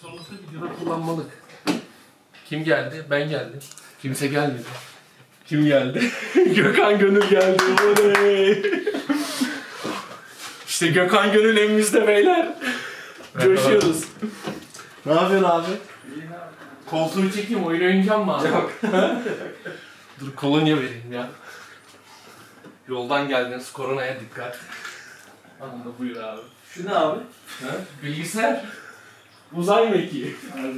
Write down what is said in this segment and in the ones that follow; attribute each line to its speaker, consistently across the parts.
Speaker 1: Sonuçta videoda kullanmalık. Kim geldi? Ben geldim. Kimse gelmedi. Kim geldi? Gökhan Gönül geldi. Oley! İşte Gökhan Gönül evimizde beyler. Coşuyoruz. Ne yapıyorsun abi? İyi abi. Koltuğu çekeyim, oyun oynayacağım mı abi? Yok. Dur kolonya vereyim ya. Yoldan geldiniz, koronaya dikkat. Anında buyur abi.
Speaker 2: Şu ne abi?
Speaker 1: Ha? Bilgisayar. Uzay mekiği.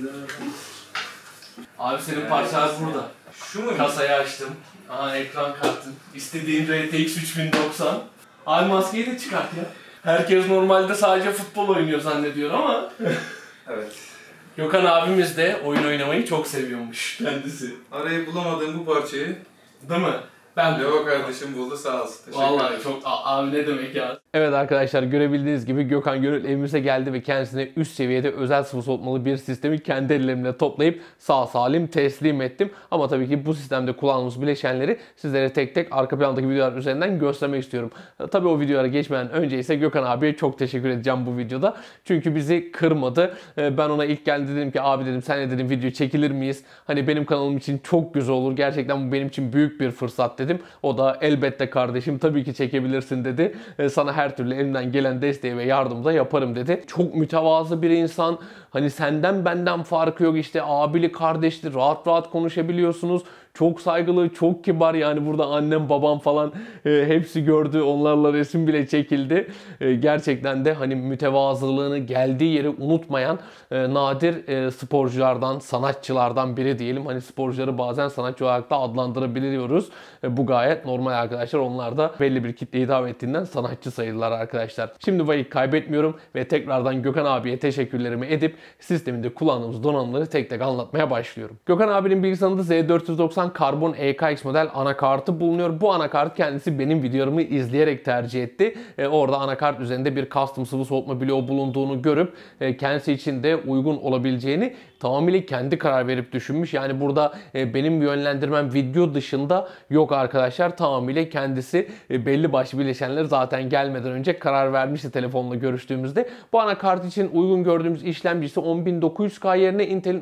Speaker 1: Abi senin parçalar burada.
Speaker 2: Şu mu?
Speaker 1: Kasayı açtım. Aha ekran kartın. İstediğin RTX 3090. Abi maskeyi de çıkart ya. Herkes normalde sadece futbol oynuyor zannediyor ama
Speaker 2: Evet.
Speaker 1: Gökhan abimiz de oyun oynamayı çok seviyormuş kendisi.
Speaker 2: Arayıp bulamadığım bu parçayı
Speaker 1: Değil mi? Ben
Speaker 2: Leo kardeşim buldu, sağ olsun. Teşekkür
Speaker 1: vallahi
Speaker 2: ederim.
Speaker 1: çok abi ne demek ya. Evet arkadaşlar, görebildiğiniz gibi Gökhan Gönül evimize geldi ve kendisine üst seviyede özel sıvı soğutmalı bir sistemi kendi ellerimle toplayıp sağ salim teslim ettim. Ama tabii ki bu sistemde kullandığımız bileşenleri sizlere tek tek arka plandaki videolar üzerinden göstermek istiyorum. Tabii o videolara geçmeden önce ise Gökhan abiye çok teşekkür edeceğim bu videoda. Çünkü bizi kırmadı. Ben ona ilk geldi dedim ki abi dedim senle dedim video çekilir miyiz? Hani benim kanalım için çok güzel olur. Gerçekten bu benim için büyük bir fırsat dedim. O da elbette kardeşim tabii ki çekebilirsin dedi. Sana her türlü elimden gelen desteği ve yardımı da yaparım dedi. Çok mütevazı bir insan. Hani senden benden farkı yok, işte abili kardeşli rahat rahat konuşabiliyorsunuz. Çok saygılı, çok kibar, yani burada annem babam falan hepsi gördü, onlarla resim bile çekildi. Gerçekten de hani mütevazılığını geldiği yeri unutmayan nadir sporculardan, sanatçılardan biri diyelim. Hani sporcuları bazen sanatçı olarak da adlandırabiliyoruz. Bu gayet normal arkadaşlar. Onlar da belli bir kitleye hitap ettiğinden sanatçı sayılırlar arkadaşlar. Şimdi vakit kaybetmiyorum ve tekrardan Gökhan abiye teşekkürlerimi edip sisteminde kullandığımız donanımları tek tek anlatmaya başlıyorum. Gökhan abinin bilgisayarında Z490 Karbon EKX model anakartı bulunuyor. Bu anakart kendisi benim videolarımı izleyerek tercih etti. Orada anakart üzerinde bir custom sıvı soğutma bloğu bulunduğunu görüp kendisi için de uygun olabileceğini tamamıyla kendi karar verip düşünmüş. Yani burada benim yönlendirmem video dışında yok arkadaşlar. Tamamıyla kendisi belli başlı bileşenleri zaten gelmeden önce karar vermişti telefonla görüştüğümüzde. Bu anakart için uygun gördüğümüz işlemcisi 10900K yerine Intel'in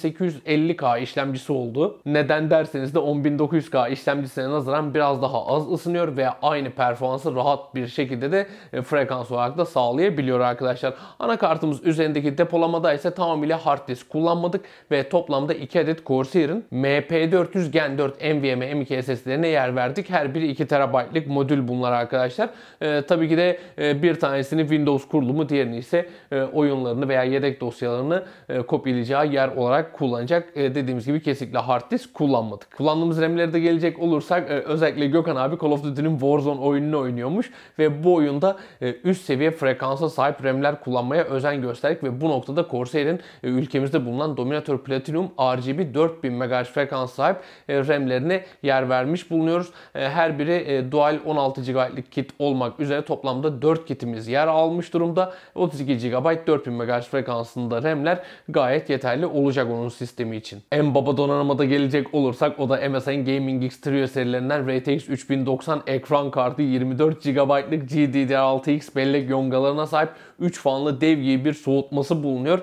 Speaker 1: 10850K işlemcisi oldu. Neden derseniz de 10900K işlemcisine nazaran biraz daha az ısınıyor ve aynı performansı rahat bir şekilde de frekans olarak da sağlayabiliyor arkadaşlar. Anakartımız üzerindeki depolamada ise tamamıyla hard disk kullanmadık ve toplamda 2 adet Corsair'in MP400 Gen 4 NVMe M.2 SSD'lerine yer verdik. Her biri 2 TB'lık modül bunlar arkadaşlar. Tabii ki de bir tanesini Windows kurulumu, diğerini ise oyunlarını veya yedek dosyalarını kopyalayacağı yer olarak kullanacak. Dediğimiz gibi kesinlikle hard disk kullanmadık. Kullandığımız RAM'lere de gelecek olursak özellikle Gökhan abi Call of Duty'nin Warzone oyununu oynuyormuş ve bu oyunda üst seviye frekansa sahip RAM'ler kullanmaya özen gösterdik ve bu noktada Corsair'in ülkemizde bulunan Dominator Platinum RGB 4000 MHz frekans sahip RAM'lerine yer vermiş bulunuyoruz. Her biri dual 16 GB'lık kit olmak üzere toplamda 4 kitimiz yer almış durumda. 32 GB 4000 MHz frekansında RAM'ler gayet yeterli olacak onun sistemi için. En baba donanıma da gelecek olursak o da MSI'nin Gaming X Trio serilerinden RTX 3090 ekran kartı, 24 GB'lık GDDR6X bellek yongalarına sahip 3 fanlı dev gibi bir soğutması bulunuyor.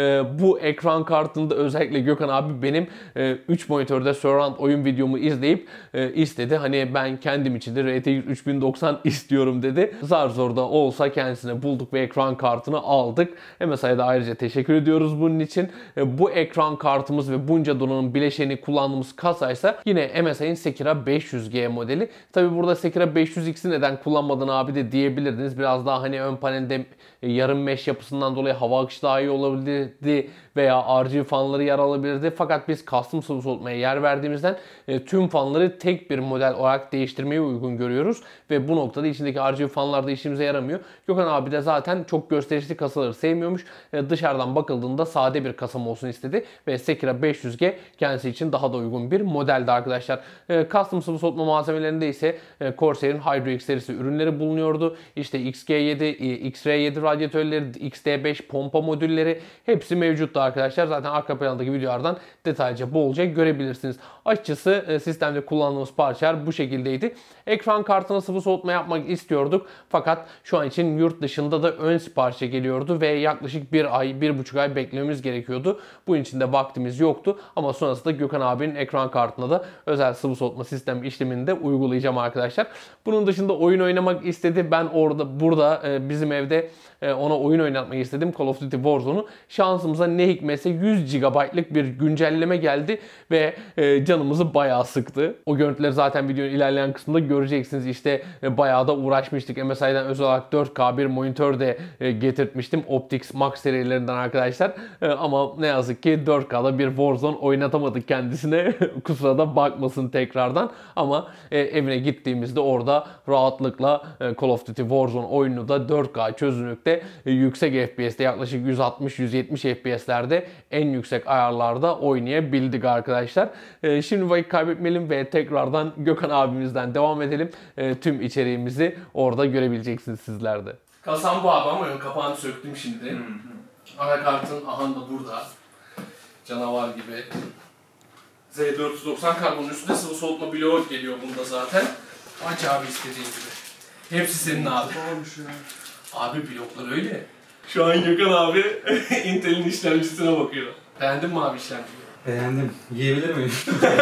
Speaker 1: Bu ekran kartında özellikle Gökhan abi benim 3 monitörde surround oyun videomu izleyip istedi. Hani ben kendim için de RTX 3090 istiyorum dedi. Zar zor da olsa kendisine bulduk ve ekran kartını aldık. MSI'ye de ayrıca teşekkür ediyoruz bunun için. Bu ekran kartımız ve bunca donanım bileşeni kullandığımız kasaysa yine MSI'nin Sekira 500G modeli. Tabi burada Sekira 500X'i neden kullanmadın abi de diyebilirdiniz. Biraz daha hani ön panelde yarım mesh yapısından dolayı hava akışı daha iyi olabilirdi veya RGB fanları yer alabilirdi. Fakat biz custom sıvı soğutmaya yer verdiğimizden tüm fanları tek bir model olarak değiştirmeyi uygun görüyoruz ve bu noktada içindeki RGB fanlar da işimize yaramıyor. Gökhan abi de zaten çok gösterişli kasaları sevmiyormuş. Dışarıdan bakıldığında sade bir kasam olsun istedi ve Sekira 500G kendisi için daha da uygun bir modeldi arkadaşlar. Custom sıvı soğutma malzemelerinde ise Corsair'in HydroX serisi ürünleri bulunuyordu. İşte XG7, XR7 radyatörleri, XD5 pompa modülleri hepsi mevcuttu arkadaşlar. Zaten arka plandaki videolardan detaylıca bolca görebilirsiniz. Açıkçası sistemde kullandığımız parçalar bu şekildeydi. Ekran kartına sıvı soğutma yapmak istiyorduk. Fakat şu an için yurt dışında da ön siparişe geliyordu ve yaklaşık 1,5 ay beklememiz gerekiyordu. Bunun için de vaktimiz yoktu. Ama sonrasında Gökhan abinin ekran kartına da özel sıvı soğutma sistem işlemini de uygulayacağım arkadaşlar. Bunun dışında oyun oynamak istedi. Ben burada bizim evde ona oyun oynatmayı istedim. Call of Duty Warzone'u. Şansımıza ne hikmetse 100 GB'lık bir güncelleme geldi ve canımızı bayağı sıktı. O görüntüleri zaten videonun ilerleyen kısmında göreceksiniz. İşte bayağı da uğraşmıştık. MSI'den özel olarak 4K bir monitör de getirtmiştim. Optix Max serilerinden arkadaşlar. Ama ne yazık ki 4K'da bir Warzone oynatamadık kendisine. Kusura da bakmasın tekrardan. Ama evine gittiğimizde orada rahatlıkla Call of Duty Warzone oyununu da 4K çözünürlükte yüksek FPS'te yaklaşık 160-170 FPS'lerde en yüksek ayarlarda oynayabildik arkadaşlar. Şimdi vakit kaybetmeyelim ve tekrardan Gökhan abimizden devam edelim. Tüm içeriğimizi orada görebileceksiniz sizler de. Kasam bu abi ama ön kapağını söktüm şimdi. Anakartın aha da burada. Canavar gibi. Z490 karbonun üstünde sıvı soğutma bloğu geliyor bunda zaten. Aç abi istediğin gibi. Hepsi senin abi. Abi bloklar öyle. Şu an Gökhan abi Intel'in işlemcisine bakıyor. Beğendin mi abi işlemciyi?
Speaker 2: Beğendim. Yiyebilir miyim?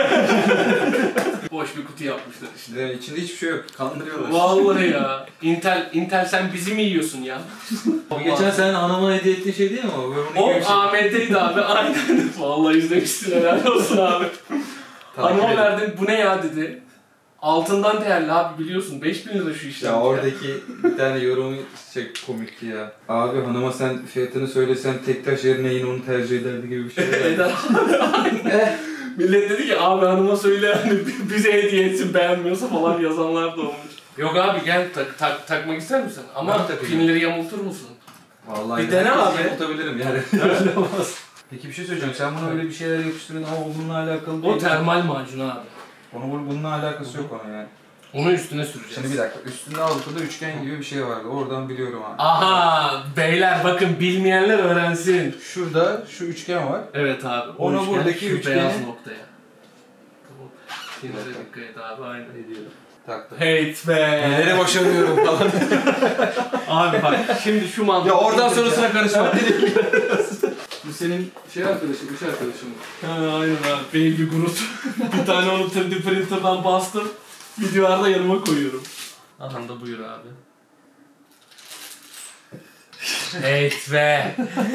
Speaker 1: Boş bir kutu yapmışlar işte.
Speaker 2: İçinde hiçbir şey yok. Kandırıyorlar.
Speaker 1: Vallahi ya. Intel sen bizi mi yiyorsun ya?
Speaker 2: Geçen sen anama hediye ettiğin şey değil mi o?
Speaker 1: O AMD'ydi abi. Aynen. Vallahi izlemişsin, helal olsun abi. Hanıma verdim, bu ne ya dedi. Altından değerli abi, biliyorsun 5000 lira şu işlemci.
Speaker 2: Ya oradaki bir tane yorumu komikti ya. Abi hanıma sen fiyatını söylesen tek taş yerine yine onu tercih ederdi gibi bir şey.
Speaker 1: Eder. Millet dedi ki abi hanıma söyle yani bize hediye etsin, beğenmiyorsa falan yazanlar da olmuş. Yok abi gel takmak ister misin? Ama pinleri yamultur musun?
Speaker 2: Vallahi
Speaker 1: bir dene abi.
Speaker 2: Yamultabilirim yani. Öyle olmaz. Peki bir şey söyleyeceğim. Sen buna öyle bir şeyler yapıştırın ama bununla alakalı değil.
Speaker 1: O termal macun abi.
Speaker 2: Bununla alakası yok onun yani.
Speaker 1: Onu üstüne süreceğiz.
Speaker 2: Şimdi bir dakika. Üstünde Avrupa'da üçgen gibi bir şey vardı. Oradan biliyorum abi.
Speaker 1: Aha beyler bakın, bilmeyenler öğrensin.
Speaker 2: Şurada şu üçgen var.
Speaker 1: Evet abi.
Speaker 2: Ona buradaki
Speaker 1: şu
Speaker 2: üçgeni...
Speaker 1: beyaz noktaya. Pinlere dikkat et abi, aynen ediyorum.
Speaker 2: Taktım.
Speaker 1: Hate be.
Speaker 2: Neleri boşanıyorum falan.
Speaker 1: Abi bak şimdi şu mantığı...
Speaker 2: Ya oradan sonrasına karışma. Bu senin arkadaşın, iş arkadaşın mı?
Speaker 1: Ha, aynen abi. Baby Groot. Bir tane onu 3D printer'dan bastım. Videolarda yanıma koyuyorum. Aha da buyur abi. Hate be.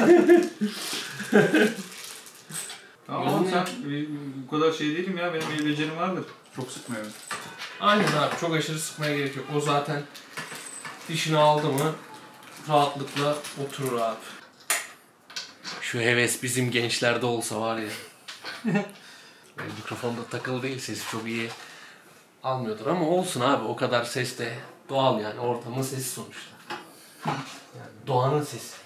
Speaker 2: Tamam sen bu kadar şey değilim ya, benim el becerim vardır. Çok sıkmıyorum.
Speaker 1: Aynen abi, çok aşırı sıkmaya gerek yok. O zaten dişini aldı mı rahatlıkla oturur abi. Şu heves bizim gençlerde olsa var ya. Mikrofonda takılı değil, sesi çok iyi almıyordur ama olsun abi, o kadar ses de doğal yani, ortamın sesi sonuçta. Yani doğanın sesi.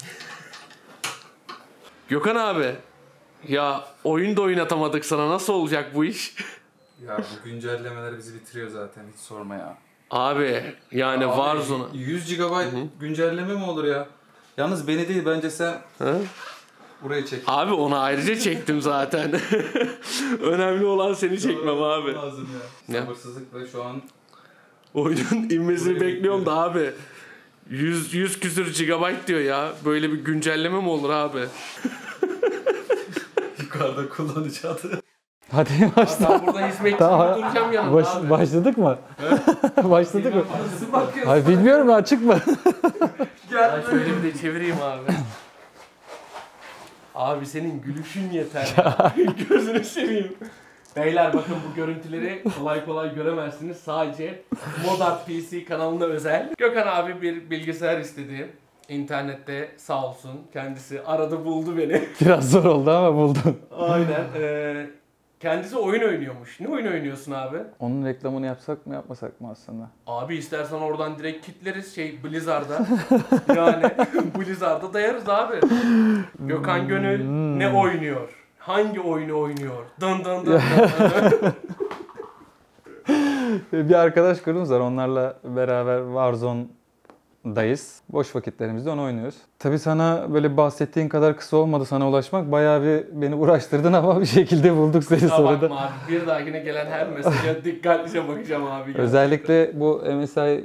Speaker 1: Gökhan abi, ya oyun da oynatamadık sana, nasıl olacak bu iş?
Speaker 2: Ya bu güncellemeler bizi bitiriyor zaten, hiç sorma ya.
Speaker 1: Abi yani Warzone...
Speaker 2: 100 GB güncelleme mi olur ya? Yalnız beni değil, bence sen burayı çek.
Speaker 1: Abi onu ayrıca çektim zaten. Önemli olan seni çekmem abi.
Speaker 2: Lazım ya. Sabırsızlıkla şu an
Speaker 1: oyunun inmesini bekliyorum da abi. 100 küsür GB diyor ya. Böyle bir güncelleme mi olur abi?
Speaker 2: yukarıda kullanıcı adı.
Speaker 3: Hadi başla.
Speaker 1: Ben burada hizmetçi duracağım yanında abi.
Speaker 3: Başladık mı? Başladık mı?
Speaker 1: Nasıl bakıyorsun?
Speaker 3: Hayır bilmiyorum ya, açık mı?
Speaker 1: Ben şöyle bir de çevireyim abi. Abi senin gülüşün yeter. Gözünü seveyim. Beyler bakın, bu görüntüleri kolay kolay göremezsiniz. Sadece Modart PC kanalına özel. Gökhan abi bir bilgisayar istedi. İnternette sağ olsun. Kendisi aradı buldu beni.
Speaker 3: Biraz zor oldu ama buldum.
Speaker 1: Aynen. Kendisi oyun oynuyormuş. Ne oyun oynuyorsun abi?
Speaker 3: Onun reklamını yapsak mı yapmasak mı aslında?
Speaker 1: Abi istersen oradan direkt kitleriz Blizzard'a. Yani Blizzard'a dayarız abi. Gökhan Gönül ne oynuyor? hangi oyunu oynuyor? Dın dın dın dın.
Speaker 3: Bir arkadaş grubumuz var. Onlarla beraber Warzone'dayız. Boş vakitlerimizde onu oynuyoruz. Tabii sana böyle bahsettiğin kadar kısa olmadı sana ulaşmak. Bayağı bir beni uğraştırdın ama bir şekilde bulduk seni
Speaker 1: Kusura
Speaker 3: sonra da.
Speaker 1: bakma abi. Bir dahakine gelen her mesaja dikkatlice bakacağım abi. Gerçekten.
Speaker 3: Özellikle bu MSI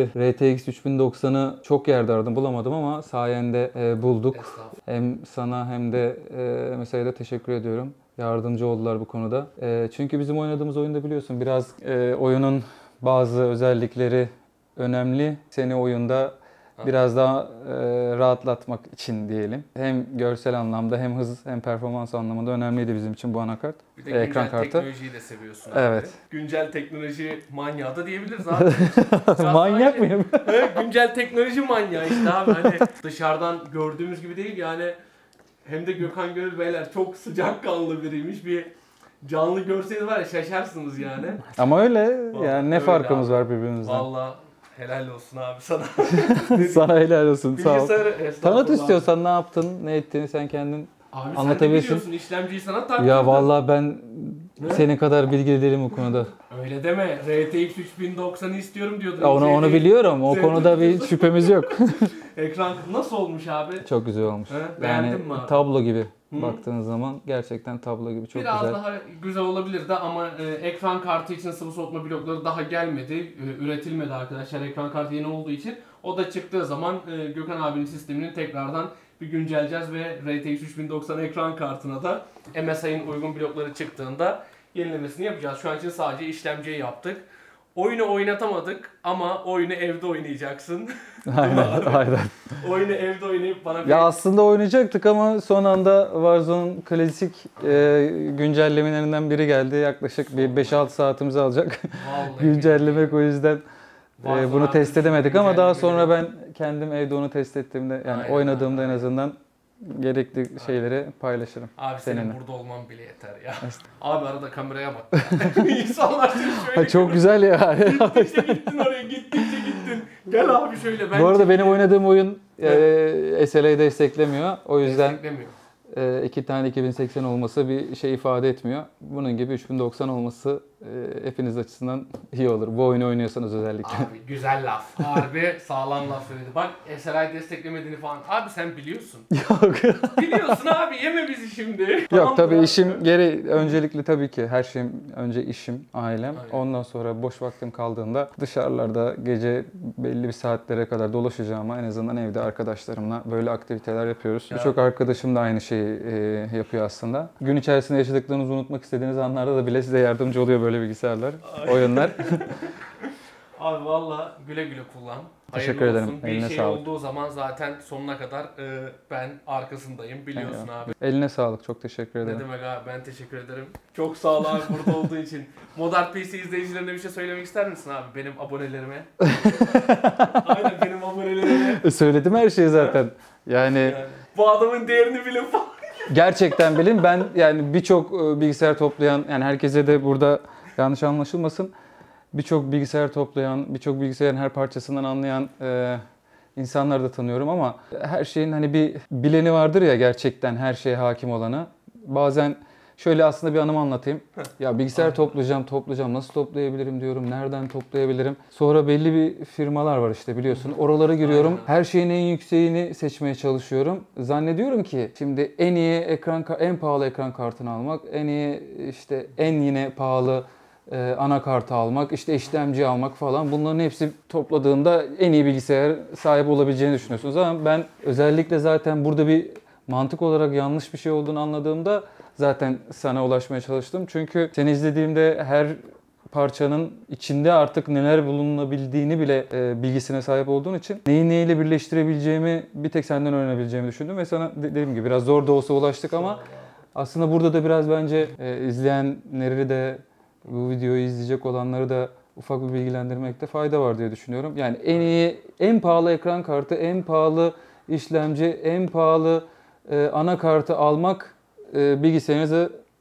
Speaker 3: RTX 3090'ı çok yerde aradım bulamadım ama sayende bulduk.
Speaker 1: Estağfurullah.
Speaker 3: Hem sana hem de MSI'ye de teşekkür ediyorum. Yardımcı oldular bu konuda. Çünkü bizim oynadığımız oyunda biliyorsun biraz oyunun bazı özellikleri önemli. Seni oyunda biraz daha rahatlatmak için diyelim. Hem görsel anlamda hem hız hem performans anlamında önemliydi bizim için bu anakart.
Speaker 1: Bir de
Speaker 3: Ekran
Speaker 1: güncel
Speaker 3: kartı.
Speaker 1: teknolojiyi de seviyorsun abi.
Speaker 3: Evet.
Speaker 1: Güncel teknoloji manyağı da diyebiliriz abi. Biraz
Speaker 3: Manyak
Speaker 1: daha-
Speaker 3: mıyım?
Speaker 1: Evet, güncel teknoloji manyağı işte abi. Hani dışarıdan gördüğümüz gibi değil yani. Hem de Gökhan Gönül beyler çok sıcakkanlı biriymiş. Bir canlı görseniz var ya şaşarsınız yani.
Speaker 3: Ama öyle
Speaker 1: Vallahi
Speaker 3: yani ne
Speaker 1: öyle
Speaker 3: farkımız
Speaker 1: abi.
Speaker 3: var birbirimizden.
Speaker 1: Vallahi helal olsun abi sana.
Speaker 3: Sana helal olsun sağ ol.
Speaker 1: Bilgisayarı
Speaker 3: Tanıt
Speaker 1: estağfurullah.
Speaker 3: istiyorsan ne yaptın, ne ettiğini sen kendin.
Speaker 1: Abi sen de
Speaker 3: Anlatabilirsin.
Speaker 1: biliyorsun işlemciyi sana taktırdım.
Speaker 3: Ya vallahi ben
Speaker 1: Ne?
Speaker 3: senin kadar bilgili değilim bu konuda.
Speaker 1: Öyle deme. RTX 3090'ı istiyorum diyordun.
Speaker 3: Ya onu biliyorum. O
Speaker 1: Sen
Speaker 3: konuda bir
Speaker 1: biliyorsun.
Speaker 3: şüphemiz yok.
Speaker 1: Ekran nasıl olmuş abi?
Speaker 3: Çok güzel olmuş.
Speaker 1: He, beğendin
Speaker 3: Yani
Speaker 1: mi abi?
Speaker 3: tablo gibi
Speaker 1: Hı.
Speaker 3: baktığın zaman gerçekten tablo gibi çok
Speaker 1: Biraz
Speaker 3: güzel.
Speaker 1: daha güzel olabilirdi ama ekran kartı için sıvı soğutma blokları daha gelmedi. Üretilmedi arkadaşlar ekran kartı yeni olduğu için. O da çıktığı zaman Gökhan abinin sistemini tekrardan bir güncelleyeceğiz ve RTX 3090 ekran kartına da MSI'nin uygun blokları çıktığında yenilemesini yapacağız. Şu an için sadece işlemciyi yaptık. Oyunu oynatamadık ama oyunu evde oynayacaksın.
Speaker 3: Aynen, aynen.
Speaker 1: Oyunu evde oynayıp bana bir...
Speaker 3: Ya aslında oynayacaktık ama son anda Warzone klasik güncellemelerinden biri geldi. Yaklaşık bir 5-6 saatimizi alacak.
Speaker 1: Vallahi
Speaker 3: Güncellemek o yüzden
Speaker 1: Warzone
Speaker 3: bunu
Speaker 1: artık
Speaker 3: test edemedik ama daha sonra
Speaker 1: güncellemeleri-
Speaker 3: ben kendim evde onu test ettiğimde yani
Speaker 1: Aynen,
Speaker 3: oynadığımda en
Speaker 1: aynen.
Speaker 3: azından gerekli şeyleri paylaşırım.
Speaker 1: Abi senin
Speaker 3: Seninle.
Speaker 1: burada olman bile yeter ya. Abi arada kameraya bak. İnsanlar seni şöyle
Speaker 3: Ha, çok güzel ya.
Speaker 1: Gittikçe gittin oraya, gittikçe gittin. Gel abi şöyle. Ben
Speaker 3: Bu arada benim
Speaker 1: çekeyim.
Speaker 3: oynadığım oyun SLA'yı desteklemiyor. O yüzden
Speaker 1: Desteklemiyor.
Speaker 3: 2 tane 2080 olması bir şey ifade etmiyor. Bunun gibi 3090 olması hepiniz açısından iyi olur. Bu oyunu oynuyorsanız özellikle.
Speaker 1: Abi güzel laf. Harbi sağlam laf söyledi. Bak SLI desteklemediğini falan. Abi sen biliyorsun.
Speaker 3: Yok.
Speaker 1: Biliyorsun abi, yeme bizi şimdi.
Speaker 3: Yok tabii
Speaker 1: mı?
Speaker 3: işim geri öncelikli tabii ki her şeyim önce işim, ailem.
Speaker 1: Aynen.
Speaker 3: Ondan sonra boş vaktim kaldığında dışarılarda gece belli bir saatlere kadar dolaşacağıma en azından evde arkadaşlarımla böyle aktiviteler yapıyoruz.
Speaker 1: Ya.
Speaker 3: Birçok arkadaşım da aynı şeyi yapıyor aslında. Gün içerisinde yaşadıklarınızı unutmak istediğiniz anlarda da bile size yardımcı oluyor böyle bilgisayarlar, oyunlar.
Speaker 1: Abi valla güle güle kullan.
Speaker 3: Teşekkür
Speaker 1: Hayırlı
Speaker 3: ederim.
Speaker 1: olsun. Bir
Speaker 3: Eline
Speaker 1: şey
Speaker 3: sağlık.
Speaker 1: olduğu zaman zaten sonuna kadar ben arkasındayım. Biliyorsun abi.
Speaker 3: Eline sağlık. Çok teşekkür
Speaker 1: Ne
Speaker 3: ederim.
Speaker 1: demek abi, ben teşekkür ederim. Çok sağ ol abi burada olduğu için. Modern PC izleyicilerine bir şey söylemek ister misin abi benim abonelerime? Aynen benim abonelerime.
Speaker 3: Söyledim her şeyi zaten. Yani
Speaker 1: Yani, bu adamın değerini bilin falan.
Speaker 3: gerçekten bilin ben yani birçok bilgisayar toplayan yani herkese de burada yanlış anlaşılmasın. Birçok bilgisayar toplayan, birçok bilgisayarın her parçasından anlayan insanları da tanıyorum ama her şeyin hani bir bileni vardır ya gerçekten her şeye hakim olanı. Bazen şöyle aslında bir anımı anlatayım. Ya bilgisayar toplayacağım, nasıl toplayabilirim diyorum, nereden toplayabilirim? Sonra belli bir firmalar var işte biliyorsun. Oralara giriyorum,
Speaker 1: Aynen.
Speaker 3: her şeyin en yükseğini seçmeye çalışıyorum. Zannediyorum ki şimdi en iyi en pahalı ekran kartını almak, en iyi işte en yine pahalı anakartı almak, işte işlemci almak falan bunların hepsi topladığında en iyi bilgisayar sahibi olabileceğini düşünüyorsunuz. Ama ben özellikle zaten burada bir mantık olarak yanlış bir şey olduğunu anladığımda zaten sana ulaşmaya çalıştım. Çünkü seni izlediğimde her parçanın içinde artık neler bulunabildiğini bile bilgisine sahip olduğun için neyi neyle birleştirebileceğimi bir tek senden öğrenebileceğimi düşündüm ve sana dediğim gibi biraz zor da olsa ulaştık ama aslında burada da biraz bence izleyenleri de bu videoyu izleyecek olanları da ufak bir bilgilendirmekte fayda var diye düşünüyorum. Yani en iyi, en pahalı ekran kartı, en pahalı işlemci, en pahalı anakartı almak bilgisayarınızı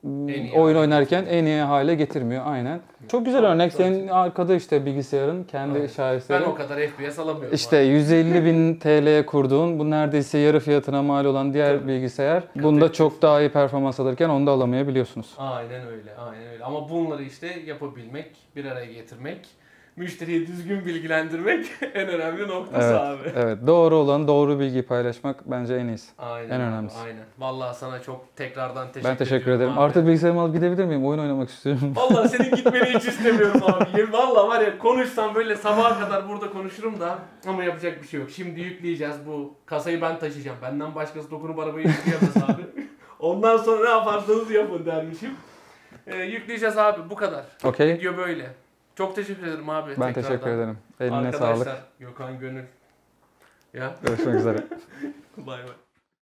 Speaker 1: iyi
Speaker 3: oyun
Speaker 1: hale
Speaker 3: oynarken en iyi hale getirmiyor. Aynen. Çok güzel örnek. Senin arkada işte bilgisayarın kendi
Speaker 1: Aynen.
Speaker 3: şaheseri.
Speaker 1: Ben o kadar FPS alamıyorum.
Speaker 3: İşte 150.000 TL'ye kurduğun bu neredeyse yarı fiyatına mal olan diğer
Speaker 1: Tabii.
Speaker 3: bilgisayar bunda çok daha iyi performans alırken onu da alamayabiliyorsunuz.
Speaker 1: Aynen öyle, aynen öyle. Ama bunları işte yapabilmek, bir araya getirmek, müşteriyi düzgün bilgilendirmek en önemli noktası
Speaker 3: Evet,
Speaker 1: abi.
Speaker 3: evet. Doğru olan doğru bilgiyi paylaşmak bence en iyisi.
Speaker 1: Aynen,
Speaker 3: En
Speaker 1: abi,
Speaker 3: önemlisi.
Speaker 1: aynen. Vallahi sana çok tekrardan teşekkür
Speaker 3: Ben teşekkür
Speaker 1: ediyorum
Speaker 3: ederim.
Speaker 1: abi.
Speaker 3: Artık bilgisayarımı alıp gidebilir miyim? Oyun oynamak istiyorum.
Speaker 1: Vallahi senin gitmeni hiç istemiyorum abi. Vallahi var ya, konuşsam böyle sabaha kadar burada konuşurum da ama yapacak bir şey yok. Şimdi yükleyeceğiz, bu kasayı ben taşıyacağım. Benden başkası dokunup arabayı yükleyemez abi. Ondan sonra ne yaparsanız yapın dermişim. Yükleyeceğiz abi, bu kadar.
Speaker 3: Okey.
Speaker 1: Video böyle. Çok teşekkür ederim abi.
Speaker 3: Ben
Speaker 1: tekrardan.
Speaker 3: teşekkür ederim. Eline
Speaker 1: Arkadaşlar,
Speaker 3: sağlık.
Speaker 1: Gökhan Gönül. Ya
Speaker 3: Görüşmek üzere.
Speaker 1: bay bay.